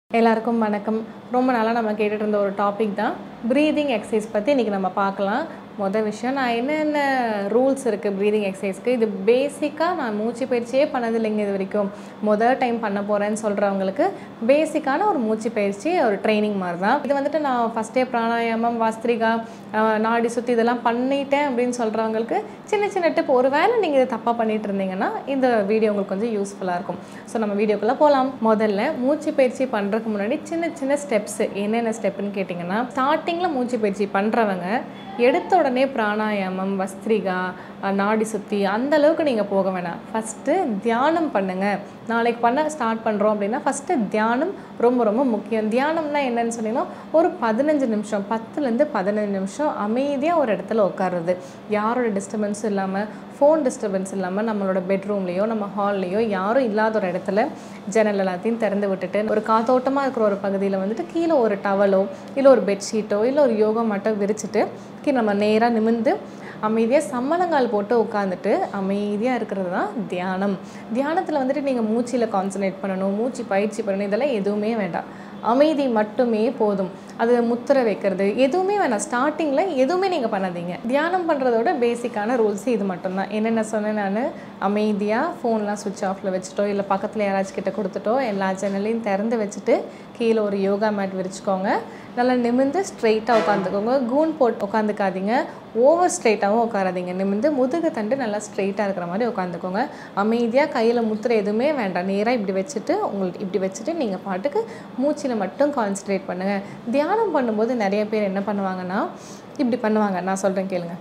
எல்லாருக்கும் வணக்கம். ரொம்ப நாளாக நம்ம கேட்டுட்டு இருந்த ஒரு டாபிக் தான் ப்ரீதிங் எக்ஸசைஸ் பற்றி இன்றைக்கி நம்ம பார்க்கலாம். மொதல் விஷயம், நான் என்னென்ன ரூல்ஸ் இருக்குது ப்ரீதிங் எக்ஸசைஸ்க்கு, இது பேசிக்காக நான் மூச்சு பயிற்சியே பண்ணதில்லைங்க இது வரைக்கும். மொதல் டைம் பண்ண போகிறேன்னு சொல்கிறவங்களுக்கு பேசிக்கான ஒரு மூச்சு பயிற்சி, ஒரு ட்ரைனிங் மாதிரி தான் இது. வந்துட்டு நான் ஃபஸ்ட்டே பிராணாயாமம், வஸ்திரிகா, நாடி சுற்றி இதெல்லாம் பண்ணிட்டேன் அப்படின்னு சொல்கிறவங்களுக்கு சின்ன சின்ன டிப், ஒரு வேளை நீங்கள் இதை தப்பாக பண்ணிகிட்டு இருந்தீங்கன்னா இந்த வீடியோ உங்களுக்கு கொஞ்சம் யூஸ்ஃபுல்லாக இருக்கும். ஸோ நம்ம வீடியோக்குள்ளே போகலாம். முதல்ல மூச்சு பயிற்சி பண்ணுறதுக்கு முன்னாடி சின்ன சின்ன ஸ்டெப்ஸு. என்னென்ன ஸ்டெப்புன்னு கேட்டிங்கன்னா, ஸ்டார்டிங்கில் மூச்சு பயிற்சி பண்ணுறவங்க எடுத்த உடனே பிராணாயாமம், வஸ்திரிகா, நாடி சுற்றி அந்தளவுக்கு நீங்கள் போக வேணாம். ஃபஸ்ட்டு தியானம் பண்ணுங்கள். நாளைக்கு பண்ண ஸ்டார்ட் பண்ணுறோம் அப்படின்னா ஃபஸ்ட்டு தியானம் ரொம்ப ரொம்ப முக்கியம். தியானம்னா என்னன்னு சொன்னீங்கன்னா, ஒரு 15 நிமிஷம், 10லேருந்து 15 நிமிஷம் அமைதியாக ஒரு இடத்துல உட்காருறது, யாரோட டிஸ்டர்பன்ஸும் இல்லாமல், ஃபோன் டிஸ்டர்பன்ஸ் இல்லாமல், நம்மளோட பெட்ரூம்லேயோ நம்ம ஹால்லேயோ யாரும் இல்லாத ஒரு இடத்துல ஜன்னல் எல்லாத்தையும் திறந்து விட்டுட்டு, ஒரு காத்தோட்டமாக இருக்கிற ஒரு பகுதியில் வந்துட்டு கீழே ஒரு டவலோ இல்லை ஒரு பெட்ஷீட்டோ இல்லை ஒரு யோகா மேட்டோ விரிச்சிட்டு கீழே நம்ம நேராக நிமிர்ந்து அமைதியாக சம்மணங்கால் போட்டு உட்காந்துட்டு அமைதியாக இருக்கிறது தான் தியானம். தியானத்தில் வந்துட்டு நீங்கள் மூச்சில் கான்சன்ட்ரேட் பண்ணணும், மூச்சு பயிற்சி பண்ணணும், இதெல்லாம் எதுவுமே வேண்டாம். அமைதி மட்டுமே போதும். அது முத்திரை வைக்கிறது எதுவுமே வேணாம். ஸ்டார்டிங்கில் எதுவுமே நீங்கள் பண்ணாதீங்க. தியானம் பண்ணுறதோட பேசிக்கான ரூல்ஸ் இது மட்டும்தான். என்னென்ன சொன்னேன் நான், அமைதியாக ஃபோன்லாம் சுவிட்ச் ஆஃபில் வச்சுட்டோ இல்லை பக்கத்தில் யாராச்சும் கிட்ட கொடுத்துட்டோ எல்லா ஜன்னலையும் திறந்து வச்சுட்டு கீழே ஒரு யோகா மேட் விரிச்சுக்கோங்க. நல்லா நிமிர்ந்து ஸ்ட்ரெயிட்டாக உட்காந்துக்கோங்க. கூன் போட்டு உட்காந்துக்காதீங்க, ஓவர் ஸ்ட்ரெயிட்டாகவும் உட்காராதீங்க. நிமிர்ந்து முதுகு தண்டு நல்லா ஸ்ட்ரெயிட்டாக இருக்கிற மாதிரி உட்காந்துக்கோங்க. அமைதியாக கையில் முத்திரை எதுவுமே வேண்டாம். நேராக இப்படி வச்சுட்டு உங்களுக்கு இப்படி வச்சுட்டு நீங்கள் பாட்டுக்கு மூச்சில் மட்டும் கான்சன்ட்ரேட் பண்ணுங்கள். தியானம் பண்ணும்போது நிறைய பேர் என்ன பண்ணுவாங்கன்னா, இப்படி பண்ணுவாங்க. நான் சொல்கிறேன் கேளுங்க.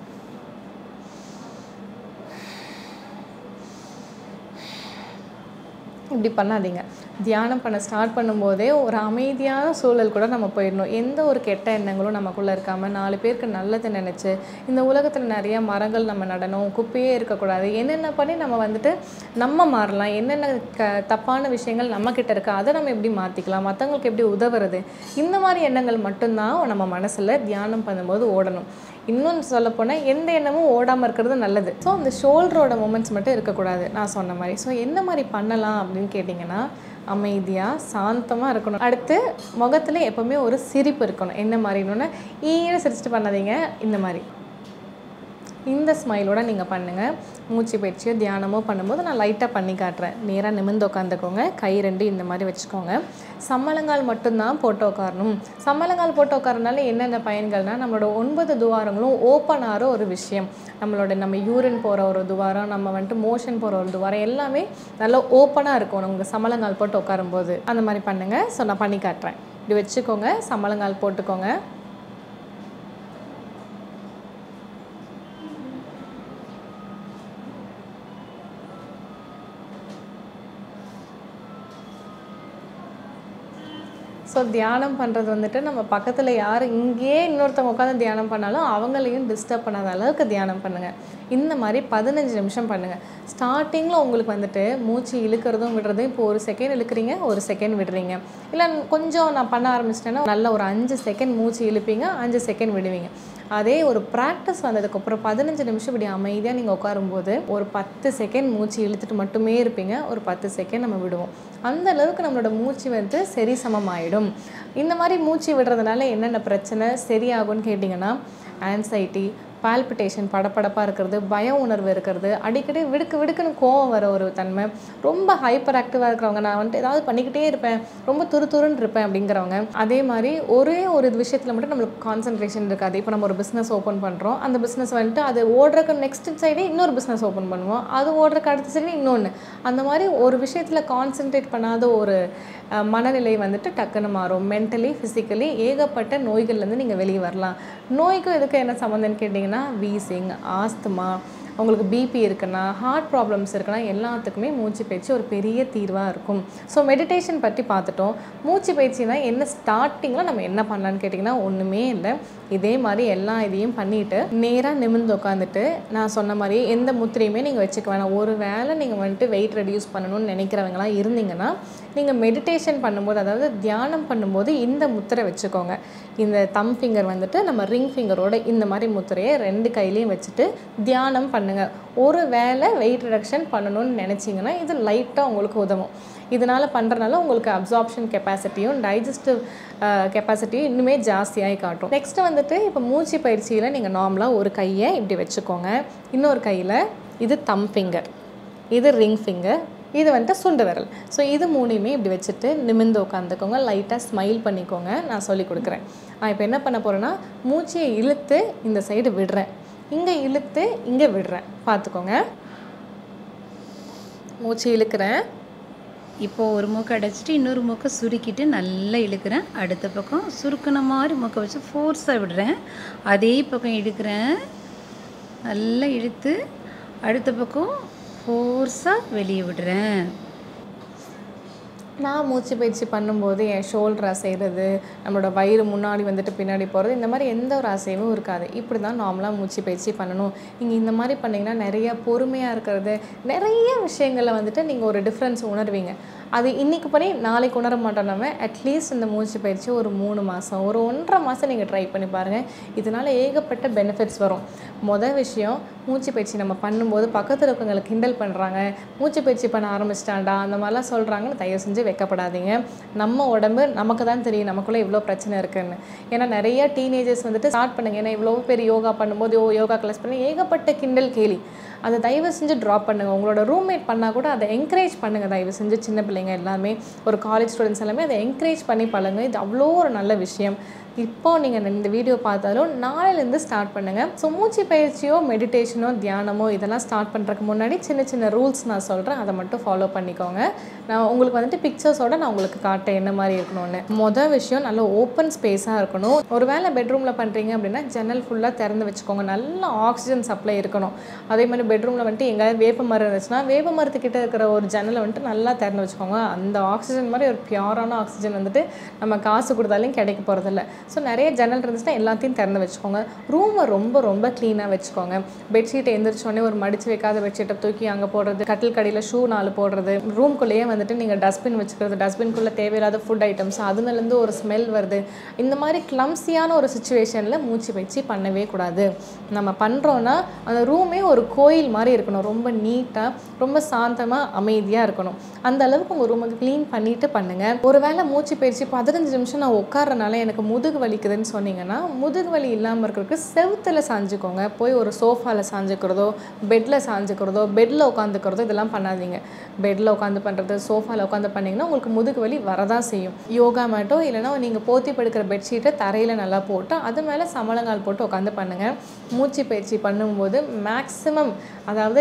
இப்படி பண்ணாதீங்க. தியானம் பண்ண ஸ்டார்ட் பண்ணும்போதே ஒரு அமைதியான சூழல் கூட நம்ம போயிடணும். எந்த ஒரு கெட்ட எண்ணங்களும் நமக்குள்ளே இருக்காமல் 4 பேருக்கு நல்லது நினச்சி, இந்த உலகத்தில் நிறைய மரங்கள் நம்ம நடணும், குப்பையே இருக்கக்கூடாது, என்னென்ன பண்ணி நம்ம வந்துட்டு நம்ம மாறலாம், என்னென்ன தப்பான விஷயங்கள் நம்மக்கிட்ட இருக்கா அதை நம்ம எப்படி மாற்றிக்கலாம், மற்றவங்களுக்கு எப்படி உதவுறது, இந்த மாதிரி எண்ணங்கள் மட்டும்தான் நம்ம மனசில் தியானம் பண்ணும்போது ஓடணும். இன்னொன்று சொல்லப்போனால் எந்த எண்ணமும் ஓடாமல் இருக்கிறது நல்லது. ஸோ அந்த ஷோல்டரோட மூமெண்ட்ஸ் மட்டும் இருக்கக்கூடாது நான் சொன்ன மாதிரி. ஸோ என்ன மாதிரி பண்ணலாம் அப்படின்னு கேட்டிங்கன்னா, அமைதியாக சாந்தமாக இருக்கணும். அடுத்து முகத்தில் எப்போவுமே ஒரு சிரிப்பு இருக்கணும். என்ன மாதிரின்னு ஈர சிரிச்சுட்டு பண்ணாதீங்க. இந்த மாதிரி இந்த ஸ்மைலோட நீங்கள் பண்ணுங்கள். மூச்சு பயிற்சியோ தியானமோ பண்ணும்போது நான் லைட்டாக பண்ணி காட்டுறேன். நேராக நிமிர்ந்து உட்காந்துக்கோங்க. கை 2 இந்த மாதிரி வச்சுக்கோங்க. சம்மணங்கால் மட்டும்தான் போட்டு உட்காரணும். சம்மணங்கால் போட்டு உட்காரனால என்னென்ன பயன்கள்னால், நம்மளோட 9 துவாரங்களும் ஓப்பன் ஆகிற ஒரு விஷயம். நம்ம யூரின் போகிற ஒரு துவாரம், நம்ம வந்துட்டு மோஷன் போகிற ஒரு துவாரம் எல்லாமே நல்லா ஓப்பனாக இருக்கும் உங்கள் சம்மணங்கால் போட்டு உட்காரும்போது. அந்த மாதிரி பண்ணுங்கள். ஸோ நான் பண்ணி காட்டுறேன். இப்படி வச்சுக்கோங்க, சம்மணங்கால் போட்டுக்கோங்க. ஸோ தியானம் பண்ணுறது வந்துட்டு நம்ம பக்கத்தில் யார் இங்கேயே இன்னொருத்தவங்க உட்காந்து தியானம் பண்ணாலும் அவங்களையும் டிஸ்டர்ப் பண்ணாத அளவுக்கு தியானம் பண்ணுங்கள். இந்த மாதிரி 15 நிமிஷம் பண்ணுங்கள். ஸ்டார்டிங்கில் உங்களுக்கு வந்துட்டு மூச்சு இழுக்கிறதும் விடுறதும், இப்போ 1 செகண்ட் இழுக்கிறீங்க, 1 செகண்ட் விடுறீங்க. இல்லை கொஞ்சம் நான் பண்ண ஆரம்பிச்சிட்டேன்னா நல்ல ஒரு 5 செகண்ட் மூச்சு இழுப்பீங்க, 5 செகண்ட் விடுவீங்க. அதே ஒரு ப்ராக்டிஸ் வந்ததுக்கப்புறம் 15 நிமிஷம் இப்படி அமைதியாக நீங்கள் உட்காரும்போது ஒரு 10 செகண்ட் மூச்சு இழுத்துட்டு மட்டுமே இருப்பீங்க, ஒரு 10 செகண்ட் நம்ம விடுவோம். அந்த அளவுக்கு நம்மளோட மூச்சு வந்து சரி சமமாயிடும். இந்த மாதிரி மூச்சு விடுறதுனால என்னென்ன பிரச்சனை சரியாகும்னு கேட்டிங்கன்னா, ஆன்சைட்டி, பால்பிட்டேஷன், படப்படப்பாக இருக்கிறது, பய உணர்வு இருக்கிறது, அடிக்கடி விடுக்குன்னு கோவம் வர ஒரு தன்மை, ரொம்ப ஹைப்பர் ஆக்டிவாக இருக்கிறவங்க, நான் வந்துட்டு ஏதாவது பண்ணிக்கிட்டே இருப்பேன், ரொம்ப துருத்துருன்னு இருப்பேன் அப்படிங்கிறவங்க, அதே மாதிரி ஒரே ஒரு விஷயத்தில் மட்டும் நம்மளுக்கு கான்சன்ட்ரேஷன் இருக்காது. இப்போ நம்ம ஒரு பிஸ்னஸ் ஓப்பன் பண்ணுறோம், அந்த பிஸ்னஸ் வந்துட்டு அது ஓடுறக்கு நெக்ஸ்ட் சைடே இன்னொரு பிஸ்னஸ் ஓப்பன் பண்ணுவோம், அது ஓடுறக்கு அடுத்த சைடு இன்னொன்று, அந்த மாதிரி ஒரு விஷயத்தில் கான்சன்ட்ரேட் பண்ணாத ஒரு மனநிலை வந்துட்டு டக்குன்னு மாறும். மென்டலி, ஃபிசிக்கலி ஏகப்பட்ட நோய்கள்லேருந்து நீங்கள் வெளியே வரலாம். நோய்க்கும் இதுக்கு என்ன சம்மந்தம்னு கேட்டிங்கன்னா, வீசிங், ஆஸ்துமா, உங்களுக்கு பிபி இருக்குன்னா, ஹார்ட் ப்ராப்ளம்ஸ் இருக்குன்னா எல்லாத்துக்குமே மூச்சு பயிற்சி ஒரு பெரிய தீர்வாக இருக்கும். ஸோ மெடிடேஷன் பற்றி பார்த்துட்டோம். மூச்சு பயிற்சினா என்ன, ஸ்டார்டிங்கில் நம்ம என்ன பண்ணலான்னு கேட்டிங்கன்னா ஒன்றுமே இல்லை. இதே மாதிரி எல்லா இதையும் பண்ணிவிட்டு நேராக நிமிர்ந்து உட்காந்துட்டு நான் சொன்ன மாதிரி எந்த முத்திரையுமே நீங்கள் வச்சுக்க வேணாம். ஒரு வேளை நீங்கள் வந்துட்டு வெயிட் ரெடியூஸ் பண்ணணும்னு நினைக்கிறவங்களாம் இருந்தீங்கன்னா, நீங்கள் மெடிடேஷன் பண்ணும்போது, அதாவது தியானம் பண்ணும்போது இந்த முத்திரை வச்சுக்கோங்க. இந்த தம் ஃபிங்கர் வந்துட்டு நம்ம ரிங் ஃபிங்கரோட இந்த மாதிரி முத்திரையை 2 கையிலையும் வச்சுட்டு தியானம் பண்ணுங்கள். ஒரு வேளை வெயிட் ரிடக்ஷன் பண்ணணும்னு நினச்சிங்கன்னா இது லைட்டாக உங்களுக்கு உதவும். இதனால் பண்ணுறனால உங்களுக்கு அப்சார்ப்ஷன் கெப்பாசிட்டியும் டைஜஸ்டிவ் கெப்பாசிட்டியும் இன்னுமே ஜாஸ்தியாகி காட்டும். நெக்ஸ்ட்டு வந்துட்டு இப்போ மூச்சு பயிற்சியில் நீங்கள் நார்மலாக ஒரு கையை இப்படி வச்சுக்கோங்க. இன்னொரு கையில் இது தம் ஃபிங்கர், இது ரிங் ஃபிங்கர், இது வந்துட்டு சுண்டு விரல். ஸோ இது மூணுமே இப்படி வச்சுட்டு நிமிர்ந்து உட்காந்துக்கோங்க. லைட்டாக ஸ்மைல் பண்ணிக்கோங்க. நான் சொல்லி கொடுக்குறேன். நான் இப்போ என்ன பண்ண போகிறேன்னா மூச்சையை இழுத்து இந்த சைடு விடுறேன், இங்கே இழுத்து இங்கே விடுறேன். பார்த்துக்கோங்க. மூச்சு இழுக்கிறேன். இப்போது ஒரு மூக்கை அடைச்சிட்டு இன்னொரு மூக்கை சுருக்கிட்டு நல்லா இழுக்கிறேன். அடுத்த பக்கம் சுருக்கின மாதிரி மூக்கை வச்சு ஃபோர்ஸாக விடுறேன். அதே பக்கம் இழுக்கிறேன், நல்லா இழுத்து அடுத்த பக்கம் ஃபோர்ஸாக வெளியே விடுறேன். நான் மூச்சு பயிற்சி பண்ணும்போது என் ஷோல்டர் அசைகிறது, நம்மளோட வயிறு முன்னாடி வந்துட்டு பின்னாடி போகிறது, இந்த மாதிரி எந்த ஒரு அசைவும் இருக்காது. இப்படி தான் நார்மலாக மூச்சு பயிற்சி பண்ணணும். நீங்கள் இந்த மாதிரி பண்ணிங்கன்னா நிறைய பொறுமையாக இருக்கிறது, நிறைய விஷயங்களில் வந்துட்டு நீங்கள் ஒரு டிஃப்ரென்ஸ் உணர்வீங்க. அது இன்றைக்கி பண்ணி நாளைக்கு உணர மாட்டோம். நம்ம அட்லீஸ்ட் இந்த மூச்சு பயிற்சி ஒரு 3 மாதம், ஒரு 1.5 மாதம் நீங்கள் ட்ரை பண்ணி பாருங்கள். இதனால் ஏகப்பட்ட பெனிஃபிட்ஸ் வரும். மொதல் விஷயம், மூச்சு பயிற்சி நம்ம பண்ணும்போது பக்கத்தில் இருக்கவங்களுக்கு கிண்டல் பண்ணுறாங்க, மூச்சு பயிற்சி பண்ண ஆரம்பிச்சிட்டாண்டா அந்த மாதிரிலாம் சொல்கிறாங்கன்னு தயவு செஞ்சு வைக்கப்படாதீங்க. நம்ம உடம்பு நமக்கு தான் தெரியும் நமக்குள்ளே இவ்வளோ பிரச்சனை இருக்குதுன்னு. ஏன்னா நிறைய டீனேஜர்ஸ் வந்துட்டு ஸ்டார்ட் பண்ணுங்க, ஏன்னா இவ்வளோ பேர் யோகா பண்ணும்போது யோகா கிளாஸ் பண்ணி ஏகப்பட்ட கிண்டல் கேலி, அதை தயவு செஞ்சு ட்ராப் பண்ணுங்கள். உங்களோட ரூம்மேட் பண்ணால் கூட அதை என்கரேஜ் பண்ணுங்கள். தயவு செஞ்சு சின்ன பிள்ளைங்க எல்லாமே, ஒரு காலேஜ் ஸ்டூடெண்ட்ஸ் எல்லாமே அதை என்கரேஜ் பண்ணி பழங்க. இது அவ்வளோ ஒரு நல்ல விஷயம். இப்போ நீங்கள் இந்த வீடியோ பார்த்தாலும் நாளையிலேருந்து ஸ்டார்ட் பண்ணுங்கள். ஸோ மூச்சு பயிற்சியோ மெடிடேஷனோ தியானமோ இதெல்லாம் ஸ்டார்ட் பண்ணுறதுக்கு முன்னாடி சின்ன சின்ன ரூல்ஸ் நான் சொல்கிறேன், அதை மட்டும் ஃபாலோ பண்ணிக்கோங்க. நான் உங்களுக்கு வந்துட்டு பிக்சர்ஸோடு நான் உங்களுக்கு காட்டேன் என்ன மாதிரி இருக்கணும்னு. மொதல் விஷயம், நல்ல ஓப்பன் ஸ்பேஸாக இருக்கணும். ஒரு வேளை பெட்ரூமில் பண்ணுறீங்க அப்படின்னா ஜன்னல் ஃபுல்லாக திறந்து வச்சுக்கோங்க. நல்ல ஆக்சிஜன் சப்ளை இருக்கணும். அதே மாதிரி பெட்ரூமில் வந்துட்டு எங்கேயாவது வேப்ப மரம் இருந்துச்சுன்னா வேப்ப மரத்துக்கிட்ட இருக்கிற ஒரு ஜன்னலை வந்துட்டு நல்லா திறந்து வச்சுக்கோங்க. அந்த ஆக்சிஜன் மாதிரி ஒரு பியூரான ஆக்சிஜன் வந்துட்டு நம்ம காசு கொடுத்தாலும் கிடைக்க போகிறதில்ல. ஸோ நிறைய ஜன்னல் இருந்துச்சுன்னா எல்லாத்தையும் திறந்து வச்சுக்கோங்க. ரூமை ரொம்ப ரொம்ப க்ளீனாக வச்சுக்கோங்க. பெட்ஷீட்டை எந்திரிச்சோடனே ஒரு மடித்து வைக்காத பெட்ஷீட்டை தூக்கி அங்கே போடுறது, கட்டில் கடியில் ஷூ 4 போடுறது, ரூம்குள்ளேயே வந்துட்டு நீங்கள் டஸ்ட்பின் வச்சுக்கிறது, டஸ்ட்பின்குள்ளே தேவையில்லாத ஃபுட் ஐட்டம்ஸ் அதுலேருந்து ஒரு ஸ்மெல் வருது, இந்த மாதிரி கிளம்ஸியான ஒரு சுச்சுவேஷனில் மூச்சு பயிற்சி பண்ணவே கூடாது. நம்ம பண்ணுறோன்னா அந்த ரூமே ஒரு கோயில் மாதிரி இருக்கணும். ரொம்ப நீட்டாக, ரொம்ப சாந்தமாக, அமைதியாக இருக்கணும். அந்த அளவுக்கு உங்கள் ரூமுக்கு க்ளீன் பண்ணிவிட்டு பண்ணுங்கள். ஒரு வேளை மூச்சு பயிற்சி 15 நிமிஷம் நான் உட்காரனால எனக்கு முதுகு வலிக்குதுன்னு சொன்னீங்கன்னா, முதுகு வலி இல்லாமல் இருக்கிறதுக்கு செவுத்தில் சாஞ்சுக்கோங்க. போய் ஒரு சோஃபாவில் சாஞ்சுக்கிறதோ, பெட்டில் சாஞ்சுக்கிறதோ, பெட்டில் உட்காந்துக்கிறதோ இதெல்லாம் பண்ணாதீங்க. பெட்டில் உட்காந்து பண்ணுறது, சோஃபாவில் உட்காந்து பண்ணிங்கன்னா உங்களுக்கு முதுகு வலி வரதான் செய்யும். யோகா மேட்டோ இல்லைனா நீங்கள் போத்தி படுக்கிற பெட்ஷீட்டை தரையில் நல்லா போட்டு அது மேலே சமணங்கால் போட்டு உட்காந்து பண்ணுங்கள். மூச்சு பயிற்சி பண்ணும்போது மேக்ஸிமம், அதாவது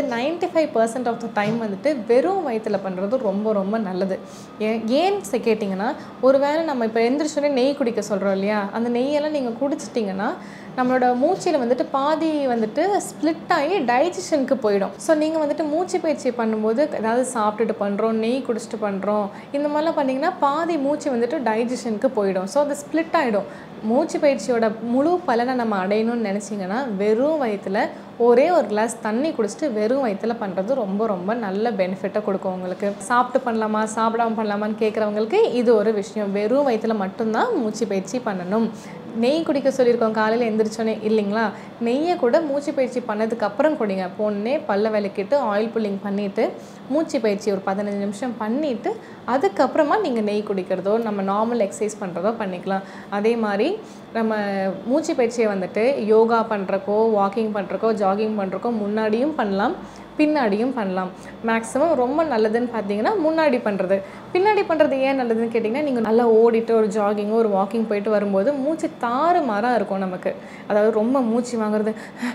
95% ஆஃப் த டைம் வந்துட்டு வெறும் வயிற்றில் பண்ணுறது ரொம்ப ரொம்ப நல்லது. ஏன்னு கேட்டிங்கன்னா, ஒரு வேளை நம்ம இப்போ எந்திரிச்சோடனே நெய் குடிக்க சொல்கிறோம் இல்லையா, அந்த நெய்யெல்லாம் நீங்கள் குடிச்சிட்டிங்கன்னா நம்மளோட மூச்சில் வந்துட்டு பாதி வந்துட்டு ஸ்ப்ளிட் ஆகி டைஜஷனுக்கு போயிடும். ஸோ நீங்கள் வந்துட்டு மூச்சு பயிற்சி பண்ணும்போது ஏதாவது சாப்பிட்டுட்டு பண்ணுறோம், நெய் குடிச்சிட்டு பண்ணுறோம், இந்த மாதிரிலாம் பண்ணிங்கன்னா பாதி மூச்சு வந்துட்டு டைஜஷனுக்கு போயிடும். ஸோ அது ஸ்ப்ளிட் ஆகிடும். மூச்சு பயிற்சியோட முழு பலனை நம்ம அடையணும்னு நினச்சிங்கன்னா வெறும் வயிற்றில் ஒரே ஒரு கிளாஸ் தண்ணி குடிச்சிட்டு வெறும் வயிற்றில் பண்ணுறது ரொம்ப ரொம்ப நல்ல பெனிஃபிட்டை கொடுக்கும் உங்களுக்கு. சாப்பிட்டு பண்ணலாமா சாப்பிடாமல் பண்ணலாமான்னு கேட்குறவங்களுக்கு இது ஒரு விஷயம். வெறும் வயிற்றில் மட்டும்தான் மூச்சு பயிற்சி பண்ணணும். நெய் குடிக்க சொல்லியிருக்கோம் காலையில் எந்திரிச்சோன்னே இல்லைங்களா, நெய்யை கூட மூச்சு பயிற்சி பண்ணதுக்கப்புறம் குடிங்க. போனே பல்ல விளக்கிட்டு ஆயில் புல்லிங் பண்ணிவிட்டு மூச்சு பயிற்சி ஒரு 15 நிமிஷம் பண்ணிவிட்டு அதுக்கப்புறமா நீங்கள் நெய் குடிக்கிறதோ நம்ம நார்மல் எக்ஸசைஸ் பண்ணுறதோ பண்ணிக்கலாம். அதே மாதிரி நம்ம மூச்சு பயிற்சியை வந்துட்டு யோகா பண்ணுறக்கோ, வாக்கிங் பண்ணுறக்கோ, ஜாகிங் பண்ணுறக்கோ முன்னாடியும் பண்ணலாம், பின்னாடியும் பண்ணலாம். மேக்ஸிமம் ரொம்ப நல்லதுன்னு பார்த்தீங்கன்னா முன்னாடி பண்ணுறது. பின்னாடி பண்ணுறது ஏன் நல்லதுன்னு கேட்டிங்கன்னா, நீங்கள் நல்லா ஓடிட்டு ஒரு ஜாகிங்கோ ஒரு வாக்கிங் போயிட்டு வரும்போது மூச்சு தாறுமாறாக இருக்கும் நமக்கு. அதாவது ரொம்ப மூச்சு வாங்குறது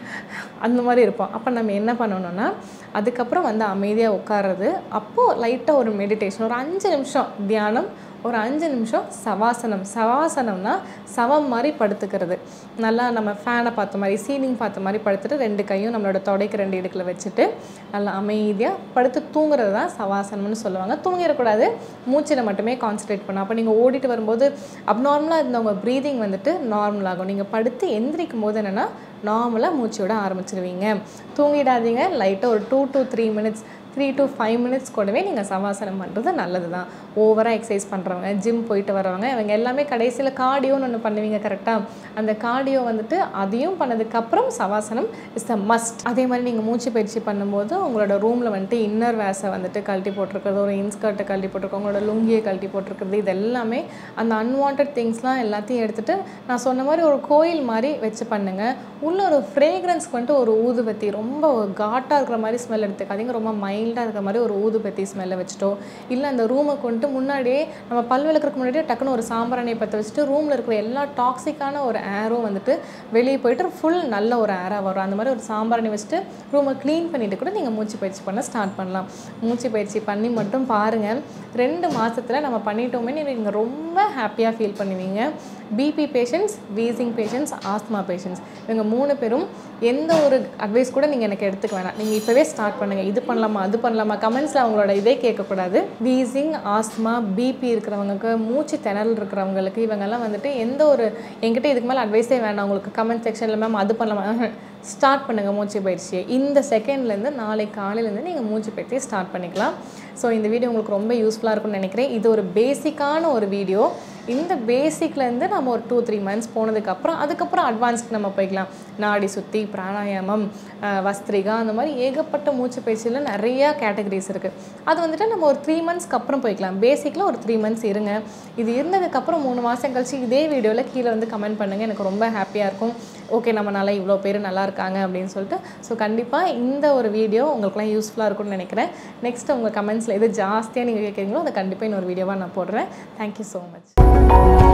அந்த மாதிரி இருப்போம். அப்போ நம்ம என்ன பண்ணணும்னா அதுக்கப்புறம் வந்து அமைதியாக உட்கார்றது, அப்போது லைட்டாக ஒரு மெடிடேஷன், ஒரு 5 நிமிஷம் தியானம், ஒரு 5 நிமிஷம் சவாசனம். சவாசனம்னா சவம் மாதிரி படுத்துக்கிறது. நல்லா நம்ம ஃபேனை பார்த்த மாதிரி, சீலிங் பார்த்த மாதிரி படுத்துட்டு 2 கையும் நம்மளோட தொடைக்கு 2 இடுக்கில் வச்சுட்டு நல்லா அமைதியாக படுத்து தூங்குறது தான் சவாசனம்னு சொல்லுவாங்க. தூங்கிடக்கூடாது, மூச்சில் மட்டுமே கான்சன்ட்ரேட் பண்ணணும். அப்போ நீங்கள் ஓடிட்டு வரும்போது அப்நார்மலாக இருந்தவங்க ப்ரீதிங் வந்துட்டு நார்மலாகும். நீங்கள் படுத்து எந்திரிக்கும் போது என்னென்னா நார்மலாக மூச்சு விட ஆரம்பிச்சிருவீங்க. தூங்கிடாதீங்க. லைட்டாக ஒரு 2 to 3 minutes 3 to 5 மினிட்ஸ் கூடவே நீங்கள் சவாசனம் பண்ணுறது நல்லது தான். ஓவராக எக்ஸசைஸ் பண்ணுறவங்க, ஜிம் போயிட்டு வரவங்க, இவங்க எல்லாமே கடைசியில் கார்டியோன்னு ஒன்று பண்ணுவீங்க கரெக்டாக. அந்த கார்டியோ வந்துட்டு அதையும் பண்ணதுக்கப்புறம் சவாசனம் இஸ் த மஸ்ட். அதே மாதிரி நீங்கள் மூச்சு பயிற்சி பண்ணும்போது உங்களோட ரூமில் வந்துட்டு இன்னர் வேஸை வந்துட்டு கழட்டி போட்டிருக்கிறது, ஒரு இன்ஸ்கர்ட்டை கழட்டி போட்டிருக்கோம், உங்களோட லுங்கியை கழட்டி போட்டிருக்கிறது, இது எல்லாமே அந்த அன்வான்ட் திங்ஸ்லாம் எல்லாத்தையும் எடுத்துகிட்டு நான் சொன்ன மாதிரி ஒரு கோயில் மாதிரி வச்சு பண்ணுங்கள். உள்ள ஒரு ஃப்ரேக்ரன்ஸ்க்கு வந்துட்டு ஒரு ஊதுபத்தி, ரொம்ப காட்டாக இருக்கிற மாதிரி ஸ்மெல் எடுத்துக்காதீங்க. ரொம்ப மைல்டாக இருக்கிற மாதிரி ஒரு ஊதுபத்தி ஸ்மெல்லை வச்சுட்டோ, இல்லை அந்த ரூமை கொண்டு முன்னாடியே நம்ம பல் விளக்குறதுக்கு முன்னாடியே டக்குன்னு ஒரு சாம்பிராணியை பற்ற வச்சுட்டு ரூமில் இருக்கிற எல்லா டாக்ஸிக்கான ஒரு ஏரும் வந்துட்டு வெளியே போயிட்டு ஃபுல் நல்ல ஒரு ஏராக வரும். அந்த மாதிரி ஒரு சாம்பிராணி வச்சுட்டு ரூமை க்ளீன் பண்ணிவிட்டு கூட நீங்கள் மூச்சு பயிற்சி பண்ண ஸ்டார்ட் பண்ணலாம். மூச்சு பயிற்சி பண்ணி மட்டும் பாருங்கள், 2 மாதத்தில் நம்ம பண்ணிட்டோமே நீங்கள் ரொம்ப ஹாப்பியாக ஃபீல் பண்ணுவீங்க. BP patients, wheezing patients, asthma patients, இவங்க 3 பேரும் எந்த ஒரு அட்வைஸ் கூட நீங்கள் எனக்கு எடுத்துக்க வேணாம். நீங்கள் இப்போவே ஸ்டார்ட் பண்ணுங்கள். இது பண்ணலாமா, அது பண்ணலாமா, கமெண்ட்ஸில் அவங்களோட இதே கேட்கக்கூடாது. வீசிங், ஆஸ்மா, பிபி இருக்கிறவங்களுக்கு, மூச்சு திணறல் இருக்கிறவங்களுக்கு, இவங்கெல்லாம் வந்துட்டு எந்த ஒரு என்கிட்ட இதுக்கு மேலே அட்வைஸே வேணாம் உங்களுக்கு கமெண்ட் செக்ஷனில் மேம் அது பண்ணலாமா, ஸ்டார்ட் பண்ணுங்கள் மூச்சு பயிற்சியை. இந்த செகண்ட்லேருந்து நாளைக்கு காலையிலேருந்து நீங்கள் மூச்சு பயிற்சியை ஸ்டார்ட் பண்ணிக்கலாம். ஸோ இந்த வீடியோ உங்களுக்கு ரொம்ப யூஸ்ஃபுல்லாக இருக்கும்னு நினைக்கிறேன். இது ஒரு பேசிக்கான ஒரு வீடியோ. இந்த பேசிக்லேருந்து நம்ம ஒரு 2-3 மந்த்ஸ் போனதுக்கப்புறம் அதுக்கப்புறம் அட்வான்ஸ்க்கு நம்ம போய்க்கலாம். நாடி சுத்தி, பிராணாயாமம், வஸ்திரிகா, அந்த மாதிரி ஏகப்பட்ட மூச்சு பயிற்சியில் நிறையா கேட்டகரிஸ் இருக்குது. அது வந்துட்டு நம்ம ஒரு 3 மந்த்ஸ்க்கு அப்புறம் போய்க்கலாம். பேசிக்கில் ஒரு 3 மந்த்ஸ் இருங்க. இது இருந்ததுக்கப்புறம் 3 மாதம் கழிச்சு இதே வீடியோவில் கீழே வந்து கமெண்ட் பண்ணுங்கள். எனக்கு ரொம்ப ஹாப்பியாக இருக்கும். ஓகே, நம்மளால இவ்வளோ பேர் நல்லா இருக்காங்க அப்படின்னு சொல்லிட்டு. ஸோ கண்டிப்பாக இந்த ஒரு வீடியோ உங்களுக்குலாம் யூஸ்ஃபுல்லாக இருக்கும்னு நினைக்கிறேன். நெக்ஸ்ட் உங்கள் கமெண்ட்ஸில் எது ஜாஸ்தியாக நீங்கள் கேட்குறீங்களோ அதை கண்டிப்பாக இன்னொரு வீடியோவாக நான் போடுறேன். Thank you so much.